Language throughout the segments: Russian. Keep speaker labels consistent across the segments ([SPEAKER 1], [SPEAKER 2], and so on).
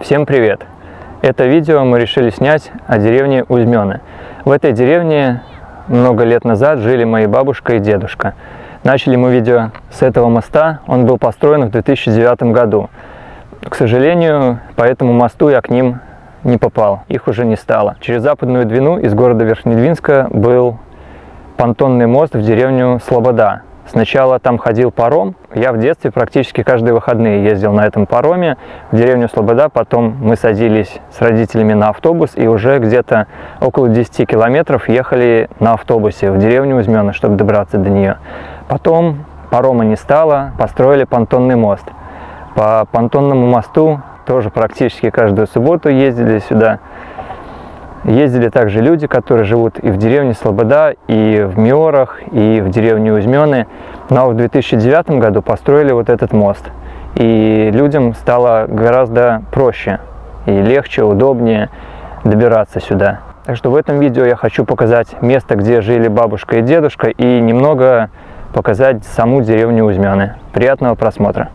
[SPEAKER 1] Всем привет! Это видео мы решили снять о деревне Узьмёны. В этой деревне много лет назад жили мои бабушка и дедушка. Начали мы видео с этого моста, он был построен в 2009 году. К сожалению, по этому мосту я к ним не попал, их уже не стало. Через Западную Двину из города Верхнедвинска был понтонный мост в деревню Слобода. Сначала там ходил паром, я в детстве практически каждые выходные ездил на этом пароме в деревню Слобода, потом мы садились с родителями на автобус и уже где-то около 10 километров ехали на автобусе в деревню Узьмёны, чтобы добраться до нее. Потом парома не стало, построили понтонный мост. По понтонному мосту тоже практически каждую субботу ездили сюда. Ездили также люди, которые живут и в деревне Слобода, и в Миорах, и в деревне Узьмёны. Но в 2009 году построили вот этот мост. И людям стало гораздо проще и легче, удобнее добираться сюда. Так что в этом видео я хочу показать место, где жили бабушка и дедушка, и немного показать саму деревню Узьмёны. Приятного просмотра!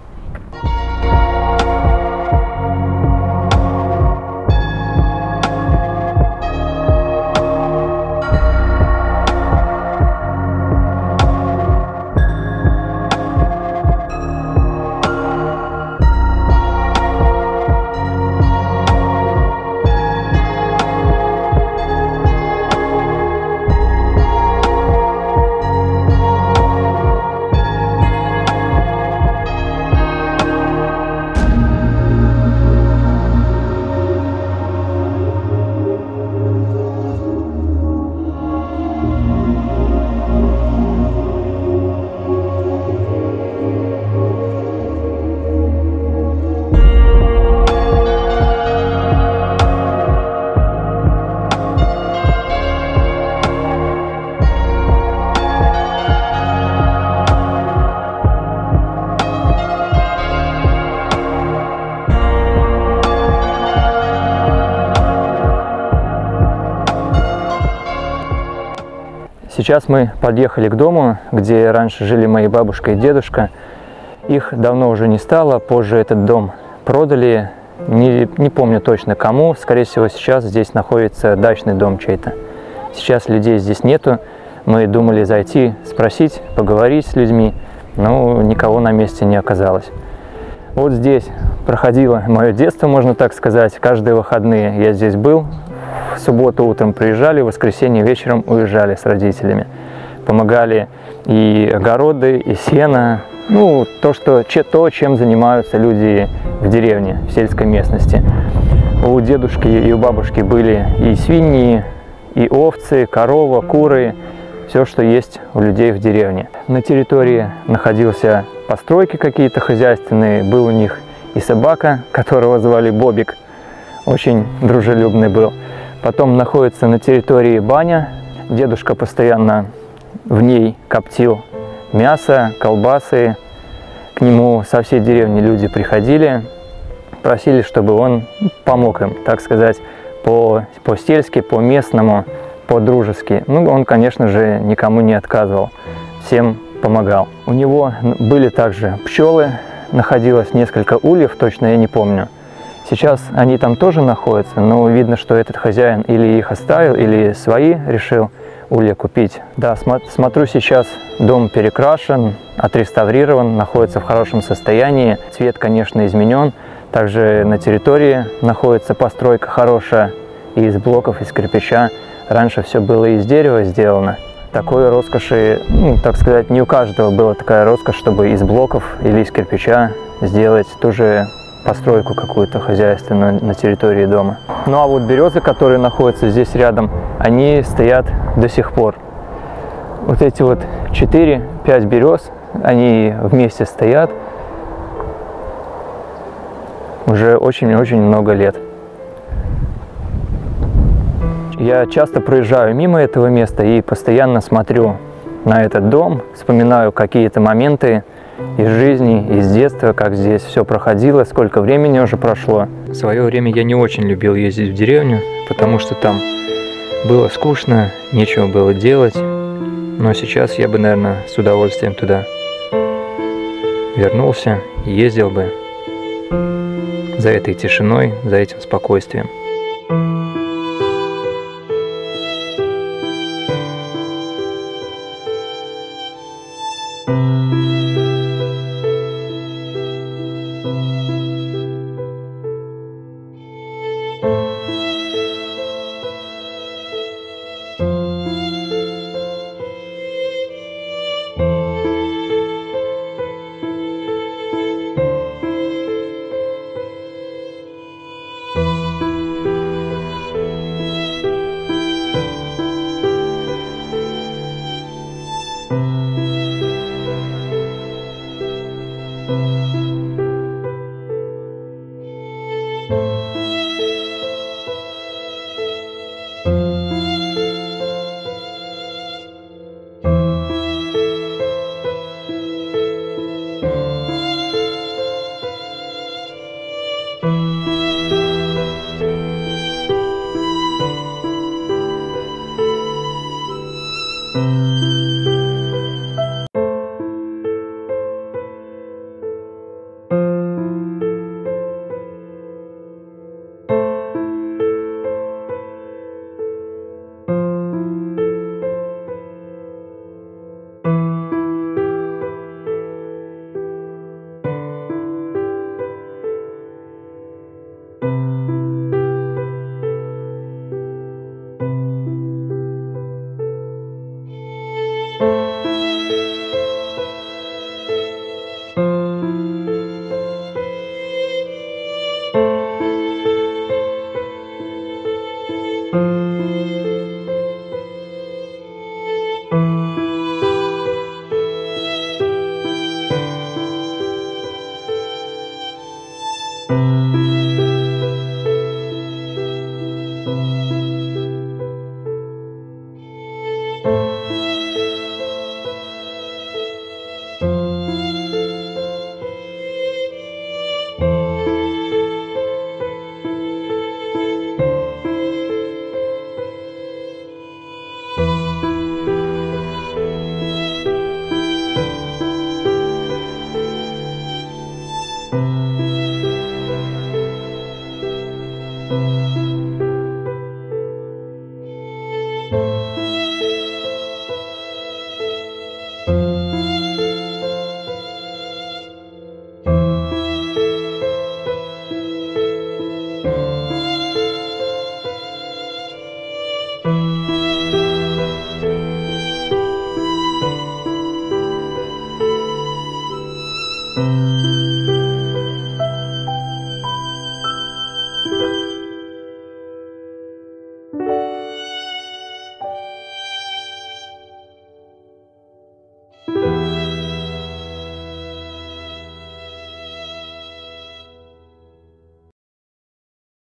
[SPEAKER 1] Сейчас мы подъехали к дому, где раньше жили мои бабушка и дедушка. Их давно уже не стало, позже этот дом продали, не помню точно кому. Скорее всего, сейчас здесь находится дачный дом чей-то. Сейчас людей здесь нету. Мы думали зайти, спросить, поговорить с людьми, но никого на месте не оказалось. Вот здесь проходило мое детство, можно так сказать. Каждые выходные я здесь был. В субботу утром приезжали, в воскресенье вечером уезжали с родителями. Помогали и огороды, и сено. Ну, то, чем занимаются люди в деревне, в сельской местности. У дедушки и у бабушки были и свиньи, и овцы, корова, куры. Все, что есть у людей в деревне. На территории находился постройки какие-то хозяйственные. Был у них и собака, которого звали Бобик. Очень дружелюбный был. Потом находится на территории баня. Дедушка постоянно в ней коптил мясо, колбасы. К нему со всей деревни люди приходили, просили, чтобы он помог им, так сказать, по-сельски, по-местному, по-дружески. Ну, он, конечно же, никому не отказывал, всем помогал. У него были также пчелы, находилось несколько ульев, точно я не помню. Сейчас они там тоже находятся, но видно, что этот хозяин или их оставил, или свои решил улья купить. Да, смотрю, сейчас дом перекрашен, отреставрирован, находится в хорошем состоянии. Цвет, конечно, изменен. Также на территории находится постройка хорошая, и из блоков, из кирпича. Раньше все было из дерева сделано. Такой роскоши, так сказать, не у каждого была такая роскошь, чтобы из блоков или из кирпича сделать тоже постройку какую-то хозяйственную на территории дома. Ну а вот березы, которые находятся здесь рядом, они стоят до сих пор. Вот эти вот 4-5 берез, они вместе стоят уже очень-очень много лет. Я часто проезжаю мимо этого места и постоянно смотрю на этот дом, вспоминаю какие-то моменты из жизни, из детства, как здесь все проходило, сколько времени уже прошло. В свое время я не очень любил ездить в деревню, потому что там было скучно, нечего было делать. Но сейчас я бы, наверное, с удовольствием туда вернулся и ездил бы. за этой тишиной, за этим спокойствием.